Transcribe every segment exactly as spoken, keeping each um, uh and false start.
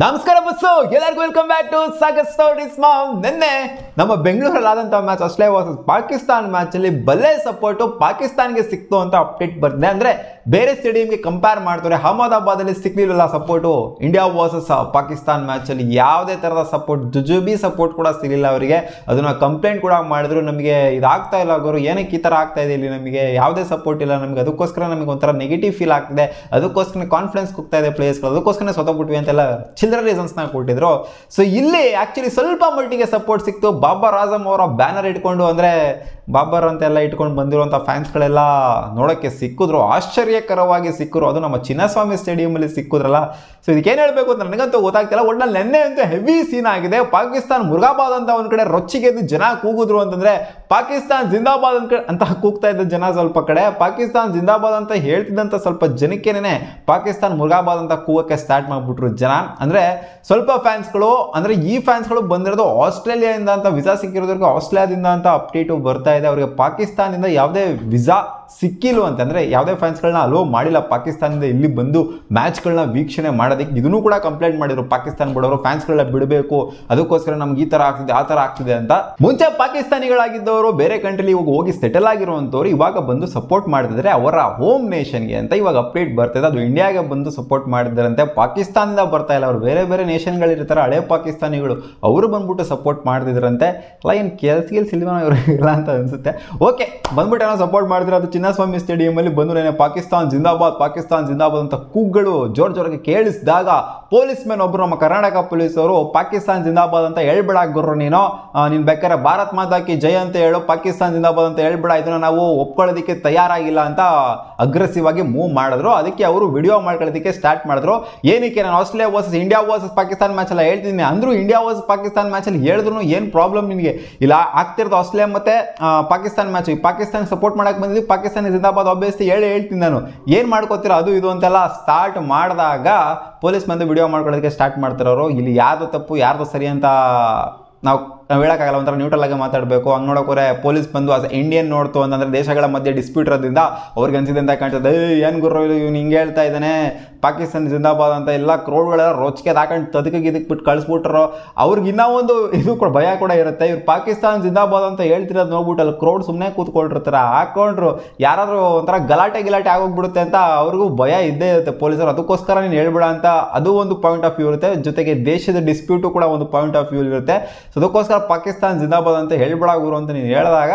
ನಮಸ್ಕಾರ ಬಸ್ಸು ಎಲ್ಲರಿಗೂ welcome back to Sagar stories mom. ನಿನ್ನೆ ನಮ್ಮ ಬೆಂಗಳೂರಲ್ಲಾದಂಥ ಮ್ಯಾಚ್ ಆಸ್ಟ್ರೇಲಿಯಾ ವರ್ಸಸ್ ಪಾಕಿಸ್ತಾನ್ ಮ್ಯಾಚಲ್ಲಿ ಬಲ್ಲೆ ಸಪೋರ್ಟು ಪಾಕಿಸ್ತಾನ್ಗೆ ಸಿಕ್ತು ಅಂತ ಅಪ್ಡೇಟ್ ಬರ್ತಿದೆ. ಅಂದರೆ ಬೇರೆ ಸ್ಟೇಡಿಯಂಗೆ ಕಂಪೇರ್ ಮಾಡ್ತಾರೆ, ಅಹಮದಾಬಾದಲ್ಲಿ ಸಿಕ್ಲಿಲ್ಲ ಸಪೋರ್ಟು. ಇಂಡಿಯಾ ವರ್ಸಸ್ ಪಾಕಿಸ್ತಾನ್ ಮ್ಯಾಚಲ್ಲಿ ಯಾವುದೇ ಥರದ ಸಪೋರ್ಟ್, ಜುಜುಬಿ ಸಪೋರ್ಟ್ ಕೂಡ ಸಿಗಲಿಲ್ಲ ಅವರಿಗೆ. ಅದನ್ನು ಕಂಪ್ಲೇಂಟ್ ಕೂಡ ಮಾಡಿದ್ರು, ನಮಗೆ ಇದಾಗ್ತಾ ಇಲ್ಲ ಅವರು, ಏನಕ್ಕೆ ಈ ಥರ ಆಗ್ತಾ ಇದೆ, ಇಲ್ಲಿ ನಮಗೆ ಯಾವುದೇ ಸಪೋರ್ಟ್ ಇಲ್ಲ ನಮಗೆ, ಅದಕ್ಕೋಸ್ಕರ ನಮಗೆ ಒಂಥರ ನೆಗೆಟಿವ್ ಫೀಲ್ ಆಗ್ತಿದೆ, ಅದಕ್ಕೋಸ್ಕರ ಕಾನ್ಫಿಡೆನ್ಸ್ ಹೋಗ್ತಾ ಇದೆ ಪ್ಲೇಯರ್ಸ್ಗಳು, ಅದಕ್ಕೋಸ್ಕರ ಸೋತೋಗ್ಬಿಟ್ವಿ ಅಂತೆಲ್ಲ ಚಿಲ್ಲರೆ ರೀಸನ್ಸ್ನ ಕೊಟ್ಟಿದ್ರು. ಸೊ ಇಲ್ಲಿ ಆ್ಯಕ್ಚುಲಿ ಸ್ವಲ್ಪ ಮಟ್ಟಿಗೆ ಸಪೋರ್ಟ್ ಸಿಕ್ತು. ಬಾಬರ್ ಆಜಮ್ ಅವರ ಬ್ಯಾನರ್ ಇಟ್ಕೊಂಡು, ಅಂದರೆ ಬಾಬರ್ ಅಂತೆಲ್ಲ ಇಟ್ಕೊಂಡು ಬಂದಿರುವಂಥ ಫ್ಯಾನ್ಸ್ಗಳೆಲ್ಲ ನೋಡೋಕ್ಕೆ ಸಿಕ್ಕಿದ್ರು, ಆಶ್ಚರ್ಯಕರವಾಗಿ ಸಿಕ್ಕರು. ಅದು ನಮ್ಮ ಚಿನ್ನಸ್ವಾಮಿ ಸ್ಟೇಡಿಯಮಲ್ಲಿ ಸಿಕ್ಕಿದ್ರಲ್ಲ. ಸೊ ಇದಕ್ಕೇನು ಹೇಳಬೇಕು ಅಂತ ನನಗಂತೂ ಗೊತ್ತಾಗ್ತಿಲ್ಲ. ಒಟ್ನಲ್ಲಿ ನೆನ್ನೆ ಅಂತೂ ಹೆವಿ ಸೀನ್ ಆಗಿದೆ. ಪಾಕಿಸ್ತಾನ್ ಮುರ್ಗಾಬಾದ್ ಅಂತ ಒಂದು ಕಡೆ ರೊಚ್ಚಿಗೆದ್ದು ಜನ ಕೂಗಿದ್ರು ಅಂತಂದರೆ, ಪಾಕಿಸ್ತಾನ್ ಜಿಂದಾಬಾದ್ ಅಂತ ಅಂತ ಕೂಗ್ತಾ ಇದ್ದ ಜನ ಸ್ವಲ್ಪ ಕಡೆ, ಪಾಕಿಸ್ತಾನ್ ಜಿಂದಾಬಾದ್ ಅಂತ ಹೇಳ್ತಿದ್ದಂಥ ಸ್ವಲ್ಪ ಜನಕ್ಕೇನೆ ಪಾಕಿಸ್ತಾನ್ ಮುರ್ಗಾಬಾದ್ ಅಂತ ಕೂಗಕ್ಕೆ ಸ್ಟಾರ್ಟ್ ಮಾಡಿಬಿಟ್ರು ಜನ. ಅಂದರೆ ಸ್ವಲ್ಪ ಫ್ಯಾನ್ಸ್ಗಳು, ಅಂದರೆ ಈ ಫ್ಯಾನ್ಸ್ಗಳು ಬಂದಿರೋದು ಆಸ್ಟ್ರೇಲಿಯಾದಿಂದ ಅಂತ, ವಿಸಾ ಸಿಕ್ಕಿರೋದ್ರಿಗೆ ಆಸ್ಟ್ರೇಲಿಯಾದಿಂದ ಅಂತ ಅಪ್ಡೇಟು ಬರ್ತಾ ಇದೆ. ಅವರಿಗೆ ಪಾಕಿಸ್ತಾನದಿಂದ ಯಾವುದೇ ವಿಸಾ ಸಿಕ್ಕಿಲ್ಲ ಅಂತಂದರೆ ಯಾವುದೇ ಫ್ಯಾನ್ಸ್ಗಳನ್ನ ಅಲೋ ಮಾಡಿಲ್ಲ ಪಾಕಿಸ್ತಾನದಿಂದ ಇಲ್ಲಿ ಬಂದು ಮ್ಯಾಚ್ಗಳನ್ನ ವೀಕ್ಷಣೆ ಮಾಡೋದಕ್ಕೆ. ಇದನ್ನು ಕೂಡ ಕಂಪ್ಲೇಂಟ್ ಮಾಡಿದ್ರು ಪಾಕಿಸ್ತಾನ ಬಿಡೋರು, ಫ್ಯಾನ್ಸ್ಗಳನ್ನ ಬಿಡಬೇಕು, ಅದಕ್ಕೋಸ್ಕರ ನಮ್ಗೆ ಈ ಥರ ಆಗ್ತಿದೆ ಆ ಥರ ಆಗ್ತಿದೆ ಅಂತ. ಮುಂಚೆ ಪಾಕಿಸ್ತಾನಿಗಳಾಗಿದ್ದವರು ಬೇರೆ ಕಂಟ್ರಿಲಿ ಇವಾಗ ಹೋಗಿ ಸೆಟಲ್ ಆಗಿರುವಂಥವ್ರು ಇವಾಗ ಬಂದು ಸಪೋರ್ಟ್ ಮಾಡ್ತಿದ್ರೆ ಅವರ ಹೋಮ್ ನೇಷನ್ಗೆ ಅಂತ ಇವಾಗ ಅಪ್ಡೇಟ್ ಬರ್ತಿದೆ. ಅದು ಇಂಡಿಯಾಗೆ ಬಂದು ಸಪೋರ್ಟ್ ಮಾಡಿದಾರಂತೆ, ಪಾಕಿಸ್ತಾನದಿಂದ ಬರ್ತಾ ಇಲ್ಲ. ಅವರು ಬೇರೆ ಬೇರೆ ನೇಷನ್ಗಳಿರ್ತಾರೆ, ಹಳೆ ಪಾಕಿಸ್ತಾನಿಗಳು, ಅವರು ಬಂದ್ಬಿಟ್ಟು ಸಪೋರ್ಟ್ ಮಾಡ್ತಿದ್ರಂತೆ. ಅಲ್ಲ ಏನು ಕೆಲ್ಸ ಗಿಲ್ಸ್ ಇಲ್ವ ಇವರು ಇಲ್ಲ ಅಂತ ಅನ್ಸುತ್ತೆ. ಓಕೆ, ಬಂದ್ಬಿಟ್ಟು ಏನೋ ಸಪೋರ್ಟ್ ಮಾಡಿದ್ರೆ ಅದು ಚಿನ್ನಸ್ವಾಮಿ ಸ್ಟೇಡಿಯಮಲ್ಲಿ ಬಂದು ನೆನೆ ಪಾಕಿಸ್ತಾನ್ ಜಿಂದಾಬಾದ್ ಪಾಕಿಸ್ತಾನ್ ಜಿಂದಾಬಾದ್ ಅಂತ ಕೂಗ್ಗಳು ಜೋರ್ ಜೋರಾಗಿ ಕೇಳಿಸಿದಾಗ ಪೊಲೀಸ್ ಮೆನ್ ಒಬ್ಬರು, ನಮ್ಮ ಕರ್ನಾಟಕ ಪೊಲೀಸ್ ಅವರು, ಪಾಕಿಸ್ತಾನ್ ಜಿಂದಾಬಾದ್ ಅಂತ ಹೇಳ್ಬೇಡ ಗುರು, ನೀನು ನೀನು ಬೇಕಾದ್ರೆ ಭಾರತ್ ಮಾತಾ ಕಿ ಜೈ ಅಂತ ಹೇಳು, ಪಾಕಿಸ್ತಾನ್ ಜಿಂದಾಬಾದ್ ಅಂತ ಹೇಳ್ಬೇಡ, ಇದನ್ನ ನಾವು ಒಪ್ಕೊಳ್ಳೋದಕ್ಕೆ ತಯಾರಾಗಿಲ್ಲ ಅಂತ ಅಗ್ರೆಸಿವ್ ಆಗಿ ಮೂವ್ ಮಾಡಿದ್ರು. ಅದಕ್ಕೆ ಅವರು ವಿಡಿಯೋ ಮಾಡ್ಕೊಳ್ಳೋದಕ್ಕೆ ಸ್ಟಾರ್ಟ್ ಮಾಡಿದ್ರು. ಏನಕ್ಕೆ ನಾನು Australia versus India versus Pakistan match ಎಲ್ಲ ಹೇಳ್ತಿದ್ದೀನಿ ಅಂದ್ರು, ಇಂಡಿಯಾ ವರ್ಸಸ್ ಪಾಕಿಸ್ತಾನ್ ಮ್ಯಾಚಲ್ಲಿ ಹೇಳಿದ್ರು ಏನು ಪ್ರಾಬ್ಲಮ್ ನಿನಗೆ, ಇಲ್ಲ ಆಗ್ತಿರೋದು ಆಸ್ಟ್ರೇಲಿಯಾ ಮತ್ತೆ ಪಾಕಿಸ್ತಾನ್ ಮ್ಯಾಚ್, ಪಾಕಿಸ್ತಾನ ಸಪೋರ್ಟ್ ಮಾಡಕ್ಕೆ ಬಂದಿದ್ದು, ಪಾಕಿಸ್ತಾನ ಜಿಂದಾಬಾದ್ ಆಬ್ವಿಯಸ್ಲಿ ಹೇಳಿ ಹೇಳ್ತೀನಿ ನಾನು, ಏನು ಮಾಡ್ಕೋತೀರ ಅದು ಇದು ಅಂತೆಲ್ಲ ಸ್ಟಾರ್ಟ್ ಮಾಡಿದಾಗ ಪೊಲೀಸ್ ಬಂದು ವಿಡಿಯೋ ಮಾಡ್ಕೊಳ್ಳೋದಕ್ಕೆ ಸ್ಟಾರ್ಟ್ ಮಾಡ್ತಿರೋರು. ಇಲ್ಲಿ ಯಾರ್ದು ತಪ್ಪು ಯಾರ್ದು ಸರಿ ಅಂತ ನಾವು ನಾವು ಹೇಳೋಕ್ಕಾಗಲ್ಲ, ಒಂಥರ ನ್ಯೂಟ್ರಲ್ ಆಗಿ ಮಾತಾಡಬೇಕು. ಹಂಗೆ ನೋಡೋಕೋರೆ ಪೊಲೀಸ್ ಬಂದು ಆಸ್ ಇಂಡಿಯನ್ ನೋಡ್ತು ಅಂತಂದರೆ ದೇಶಗಳ ಮಧ್ಯೆ ಡಿಸ್ಪ್ಯೂಟ್ ಇರೋದ್ರಿಂದ ಅವ್ರಿಗೆ ಅನ್ಸಿದೆ ಅಂತ ಕಾಣ್ತದೆ. ಏನು ಗುರು ಇವ್ನು ಹಿಂಗೆ ಹೇಳ್ತಾ ಇದ್ದಾನೆ, ಪಾಕಿಸ್ತಾನ ಜಿಂದಾಬಾದ್ ಅಂತ ಎಲ್ಲ ಕ್ರೌಡ್ಗಳೆಲ್ಲ ರೊಚ್ಚಿಗೆ ಹಾಕೊಂಡು ತದಕಿಗೆ ಇದಕ್ಕೆ ಬಿಟ್ಟು ಕಳಿಸ್ಬಿಟ್ರು. ಅವ್ರಿಗೆ ಇನ್ನೂ ಒಂದು ಇದು ಕೂಡ ಭಯ ಕೂಡ ಇರುತ್ತೆ, ಇವ್ರು ಪಾಕಿಸ್ತಾನ ಜಿಂದಾಬಾದ್ ಅಂತ ಹೇಳ್ತಿರೋದು ನೋಡ್ಬಿಟ್ಟು ಅಲ್ಲಿ ಕ್ರೌಡ್ ಸುಮ್ಮನೆ ಕೂತ್ಕೊಂಡಿರ್ತಾರೆ, ಹಾಕೊಂಡ್ರು ಯಾರಾದರೂ ಒಂಥರ ಗಲಾಟೆ ಗಿಲಾಟೆ ಆಗೋಗ್ಬಿಡುತ್ತೆ ಅಂತ ಅವ್ರಿಗೂ ಭಯ ಇದ್ದೇ ಇರುತ್ತೆ ಪೊಲೀಸರು. ಅದಕ್ಕೋಸ್ಕರ ನೀನು ಹೇಳ್ಬೇಡ ಅಂತ ಅದು ಒಂದು ಪಾಯಿಂಟ್ ಆಫ್ ವ್ಯೂ ಇರುತ್ತೆ, ಜೊತೆಗೆ ದೇಶದ ಡಿಸ್ಪ್ಯೂಟು ಕೂಡ ಒಂದು ಪಾಯಿಂಟ್ ಆಫ್ ವ್ಯೂ ಇರುತ್ತೆ. ಸೊ ಅದಕ್ಕೋಸ್ಕರ ಪಾಕಿಸ್ತಾನ್ ಜಿಂದಾಬಾದ್ ಅಂತ ಹೇಳ್ಬೇಡ ಗುರು ಅಂತ ನೀನು ಹೇಳಿದಾಗ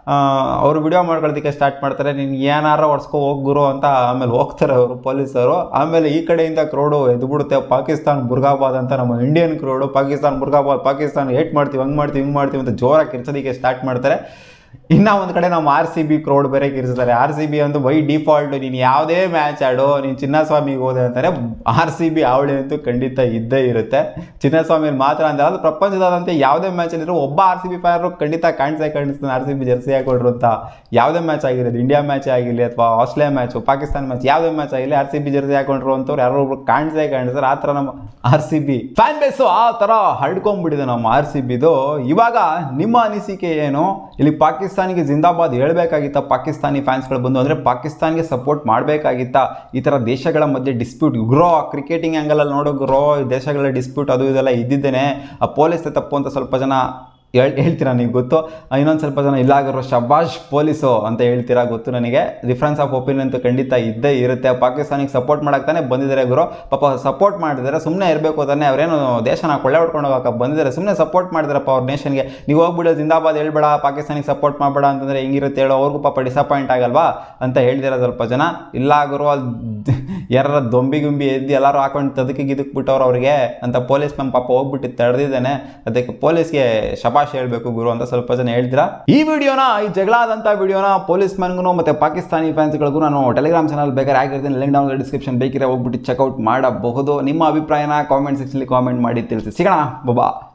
ಅವರು ವಿಡಿಯೋ ಮಾಡ್ಕೊಳ್ಳೋದಕ್ಕೆ ಸ್ಟಾರ್ಟ್ ಮಾಡ್ತಾರೆ. ನೀನು ಏನಾರ ಹೊಡ್ಸ್ಕೊ ಹೋಗಿ ಗುರು ಅಂತ ಆಮೇಲೆ ಹೋಗ್ತಾರೆ ಅವರು ಪೊಲೀಸರು. ಆಮೇಲೆ ಈ ಕಡೆಯಿಂದ ಕ್ರೌಡು ಎದ್ಬಿಡುತ್ತೆ, ಪಾಕಿಸ್ತಾನ್ ಮುರ್ಗಾಬಾದ್ ಅಂತ, ನಮ್ಮ ಇಂಡಿಯನ್ ಕ್ರೌಡು ಪಾಕಿಸ್ತಾನ್ ಮುರ್ಗಾಬಾದ್, ಪಾಕಿಸ್ತಾನ ಹೇಟ್ ಮಾಡ್ತೀವಿ, ಹಂಗೆ ಮಾಡ್ತೀವಿ ಹಿಂಗೆ ಮಾಡ್ತೀವಿ ಅಂತ ಜೋರಾಗಿ ಕಿರ್ಚೋದಕ್ಕೆ ಸ್ಟಾರ್ಟ್ ಮಾಡ್ತಾರೆ. ಇನ್ನು ಒಂದು ಕಡೆ ನಮ್ಮ ಆರ್ ಸಿ ಬಿ ಕ್ರೌಡ್ ಬೇರೆ ಕಿರಿಸ್ತಾರೆ. ಆರ್ ಸಿ ಬಿ ಅಂತೂ ಬೈ ಡಿಫಾಲ್ಟ್ ನೀನು ಯಾವುದೇ ಮ್ಯಾಚ್ ಆಡು, ನೀನು ಚಿನ್ನಸ್ವಾಮಿಗೆ ಹೋದೆ ಅಂತಾರೆ, ಆರ್ ಸಿ ಬಿ ಅವಳಿ ಅಂತೂ ಖಂಡಿತ ಇದ್ದೇ ಇರುತ್ತೆ. ಚಿನ್ನಸ್ವಾಮಿಯಲ್ಲಿ ಮಾತ್ರ ಅಂತ ಅದು ಪ್ರಪಂಚದಾದಂತೆ ಯಾವುದೇ ಮ್ಯಾಚಲ್ಲಿರೋ ಒಬ್ಬ ಆರ್ ಸಿ ಬಿ ಪ್ಲೇಯರು ಖಂಡಿತ ಕಾಣಿಸೇ ಕಾಣಿಸ್ತಾನೆ ಆರ್ ಸಿ ಬಿ ಜರ್ಸಿ ಹಾಕೊಡ್ರು ಅಂತ. ಯಾವುದೇ ಮ್ಯಾಚ್ ಆಗಿರೋದು, ಇಂಡಿಯಾ ಮ್ಯಾಚ್ ಆಗಿರಲಿ ಅಥವಾ ಆಸ್ಟ್ರೇಲಿಯಾ ಮ್ಯಾಚು, ಪಾಕಿಸ್ತಾನ ಮ್ಯಾಚ್, ಯಾವುದೇ ಮ್ಯಾಚ್ ಆಗಿರಲಿ ಆರ್ ಸಿ ಬಿ ಜರ್ಸಿ ಹಾಕೊಂಡ್ರು ಅಂತವ್ರು ಯಾರೋ ಒಬ್ರು ಕಾಣಿಸೇ ಕಾಣಿಸ್ತಾರೆ. ಆ ಥರ ನಮ್ಮ R C B fan base ಆ ಥರ ಹರಡ್ಕೊಂಡ್ಬಿಟ್ಟಿದೆ ನಮ್ಮ ಆರ್ ಸಿ ಬಿದು. ಇವಾಗ ನಿಮ್ಮ ಅನಿಸಿಕೆ ಏನು? ಇಲ್ಲಿ ಪಾಕಿಸ್ತಾನಿಗೆ ಜಿಂದಾಬಾದ್ ಹೇಳಬೇಕಾಗಿತ್ತ ಪಾಕಿಸ್ತಾನಿ ಫ್ಯಾನ್ಸ್ಗಳು ಬಂದು, ಅಂದರೆ ಪಾಕಿಸ್ತಾನ್ಗೆ ಸಪೋರ್ಟ್ ಮಾಡಬೇಕಾಗಿತ್ತ? ಈ ಥರ ದೇಶಗಳ ಮಧ್ಯೆ ಡಿಸ್ಪ್ಯೂಟ್ ಗ್ರೋ, ಕ್ರಿಕೆಟಿಂಗ್ ಆ್ಯಂಗಲಲ್ಲಿ ನೋಡೋ ಗ್ರೋ ದೇಶಗಳ ಡಿಸ್ಪ್ಯೂಟ್ ಅದು ಇದೆಲ್ಲ ಇದ್ದಿದ್ದೇನೆ ಆ ಪೊಲೀಸ್ ತಪ್ಪು ಅಂತ ಸ್ವಲ್ಪ ಜನ ಹೇಳ್ ಹೇಳ್ತೀರಾ ನೀವು ಗೊತ್ತು. ಇನ್ನೊಂದು ಸ್ವಲ್ಪ ಜನ ಇಲ್ಲಾಗಿರೋ ಶಬಾಷ್ ಪೊಲೀಸು ಅಂತ ಹೇಳ್ತೀರಾ ಗೊತ್ತು ನನಗೆ. ಡಿಫ್ರೆನ್ಸ್ ಆಫ್ ಒಪಿನಿಯನ್ ಅಂತೂ ಖಂಡಿತ ಇದ್ದೇ ಇರುತ್ತೆ. ಪಾಕಿಸ್ತಾನಿಗೆ ಸಪೋರ್ಟ್ ಮಾಡೋಕ್ತಾನೆ ಬಂದಿದ್ದಾರೆ ಗುರು, ಪಾಪ ಸಪೋರ್ಟ್ ಮಾಡಿದರೆ ಸುಮ್ಮನೆ ಇರಬೇಕು ತಾನೆ, ಅವರೇನು ದೇಶನ ಕೊಳ್ಳೆ ಹೊಡ್ಕೊಂಡು ಹೋಗಕ್ಕೆ ಬಂದಿದ್ದಾರೆ, ಸುಮ್ಮನೆ ಸಪೋರ್ಟ್ ಮಾಡಿದಾರಪ್ಪ ಅವ್ರ ನೇಷನ್ಗೆ. ನೀವು ಹೋಗ್ಬಿಡೋ ಜಿಂದಾಬಾದ್ ಹೇಳ್ಬೇಡ, ಪಾಕಿಸ್ತಾನಿಗೆ ಸಪೋರ್ಟ್ ಮಾಡಬೇಡ ಅಂತಂದರೆ ಹೆಂಗಿರುತ್ತೆ ಹೇಳೋ, ಅವ್ರಿಗೂ ಪಾಪ ಡಿಸಪಾಯಿಂಟ್ ಆಗಲ್ವಾ ಅಂತ ಹೇಳ್ದಿರ ಸ್ವಲ್ಪ ಜನ. ಇಲ್ಲ ಗುರು ಅಲ್ಲಿ ಯಾರ ದೊಂಬಿ ಗುಂಬಿ ಎದ್ದು ಎಲ್ಲರೂ ಹಾಕೊಂಡು ತದಕಿಗೆ ಇದಕ್ಕೆ ಬಿಟ್ಟವ್ರು ಅವ್ರಿಗೆ ಅಂತ ಪೊಲೀಸ್ ನಮ್ಮ ಪಾಪ ಹೋಗ್ಬಿಟ್ಟು ತಡೆದಿದ್ದಾನೆ, ಅದಕ್ಕೆ ಪೊಲೀಸ್ಗೆ ಶಬಾಷ್ ಹೇಳ್ಬೇಕು ಗುರು ಅಂತ ಸ್ವಲ್ಪ ಜನ ಹೇಳ್ತೀರಾ. ಈ ವಿಡಿಯೋನ, ಈ ಜಗಳ ಆದಂಥ ವಿಡಿಯೋನ ಪೊಲೀಸ್ ಮ್ಯಾನ್ಗೂ ಮತ್ತೆ ಪಾಕಿಸ್ತಾನಿ ಫ್ಯಾನ್ಸ್ಗಳಿಗೂ ನಾನು ಟೆಲಿಗ್ರಾಮ್ ಚಾನಲ್ ಬೇಕಾದ್ರೆ ಆಗಿರ್ತೀನಿ, ಲಿಂಕ್ ಡೌನ್ ಡಿಸ್ಕ್ರಿಪ್ಷನ್ ಬೇಕಿದ್ರೆ ಹೋಗ್ಬಿಟ್ಟು ಚೆಕ್ಔಟ್ ಮಾಡಬಹುದು. ನಿಮ್ಮ ಅಭಿಪ್ರಾಯನ ಕಾಮೆಂಟ್ ಸೆಕ್ಷನ್ಲಿ ಕಾಮೆಂಟ್ ಮಾಡಿ ತಿಳಿಸಿ. ಸಿಗೋಣ, ಬಾಬಾ.